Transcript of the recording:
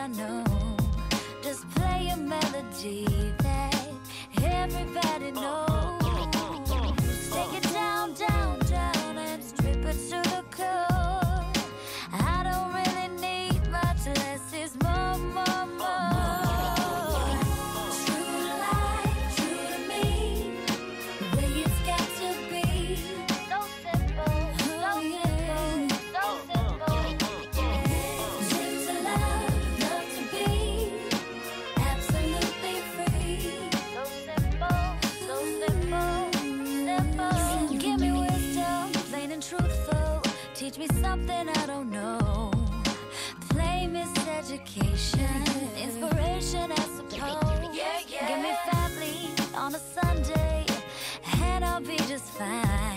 I know. Just play a melody that everybody knows. Take it down, down, down, and strip it to the core. I don't really need much less, is more, more, more. True life, true to me, the way it's got to be. So simple, so simple, so simple. Dream to love, love to be absolutely free. So simple, so simple, simple. Give me wisdom, plain and truthful. Teach me something I don't know. Play miseducation, inspiration, I suppose. Give me family on a Sunday, and I'll be just fine.